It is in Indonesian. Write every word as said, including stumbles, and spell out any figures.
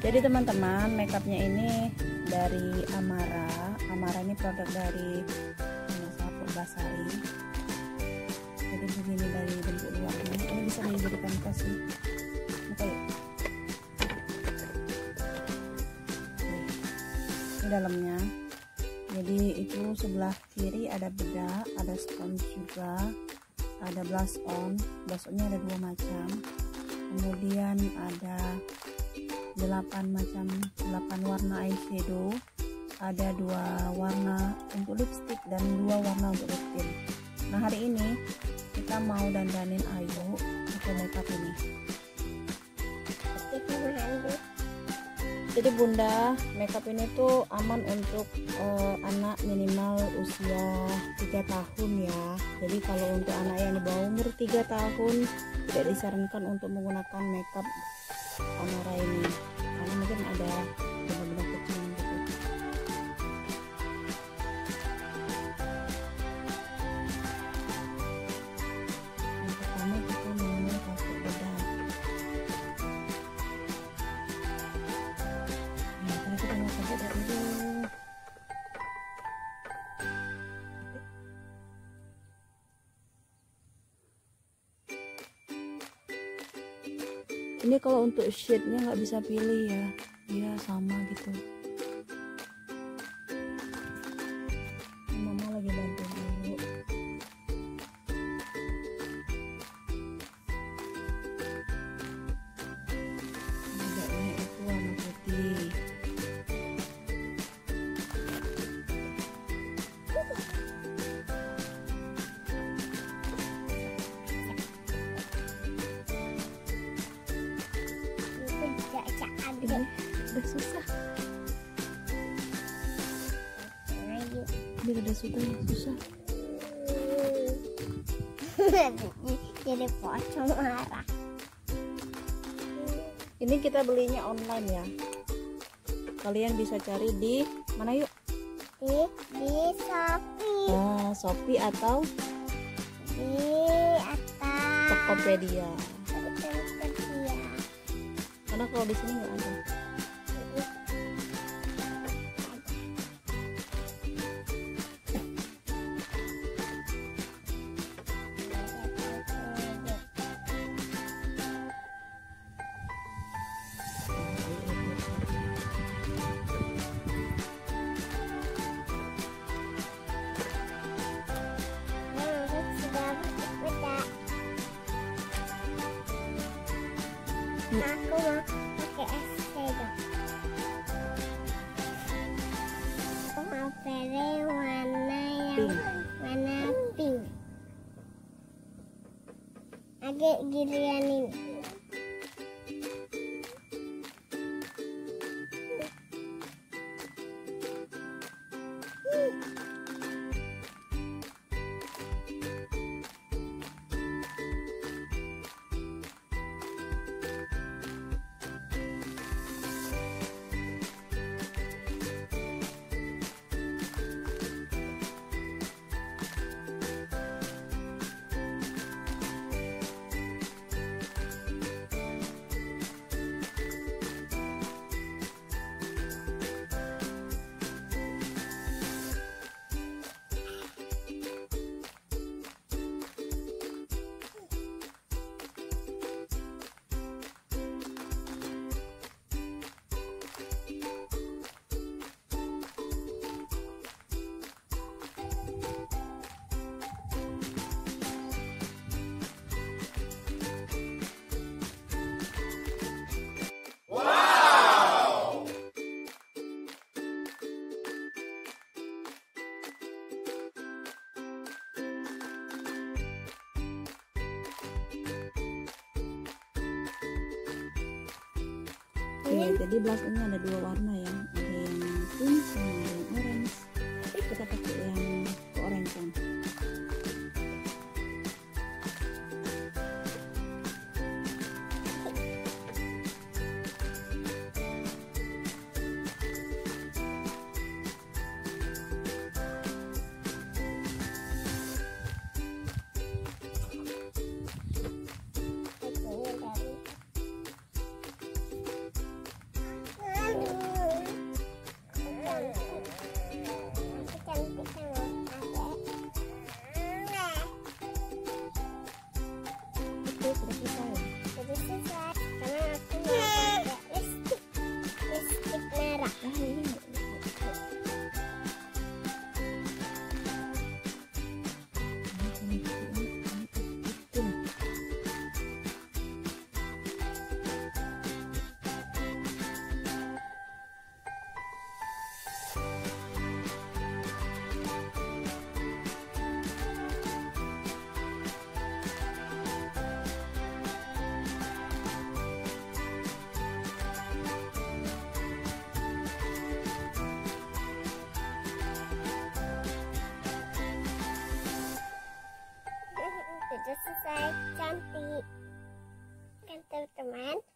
Jadi teman-teman, makeupnya ini dari Amara. Amara ini produk dari Purbasari. Jadi begini dari bentuk luarnya. Ini bisa dijadikan tas sih. Oke. Ini dalamnya. Jadi itu sebelah kiri ada bedak, ada sponge juga, ada blush on. Blush onnya ada dua macam. Kemudian ada delapan macam delapan warna eyeshadow, ada dua warna untuk lipstick dan dua warna untuk lip tint. Nah hari ini kita mau dandanin Ayu pakai makeup ini. Jadi bunda, makeup ini tuh aman untuk uh, anak minimal usia tiga tahun ya. Jadi kalau untuk anak yang di bawah umur tiga tahun tidak disarankan untuk menggunakan makeup Amara ini karena mungkin ada benar-benar kecil gitu. Yang pertama kita mau pakai bedak. Nah, kita kita mau pakai bedak dulu. Ini kalau untuk shade-nya nggak bisa pilih ya, dia sama gitu. Mama lagi bantu dulu. Bedaknya itu warna putih. Ini udah susah. Ini udah susah, susah. Jadi pocong marah. Ini kita belinya online ya. Kalian bisa cari di mana yuk? Di di Shopee. Nah, Shopee atau Di atas. Tokopedia. Tokopedia. Karena kalau di sini nggak ada. Aku mau pakai eyeshadow. Aku mau pilih warna yang Pink. warna pink. Agak giliran ini. Oke, jadi blush ini ada dua warna ya, ada yang pink sama yang orange. Kita pakai yang orange kan. udah selesai, cantik kan teman-teman.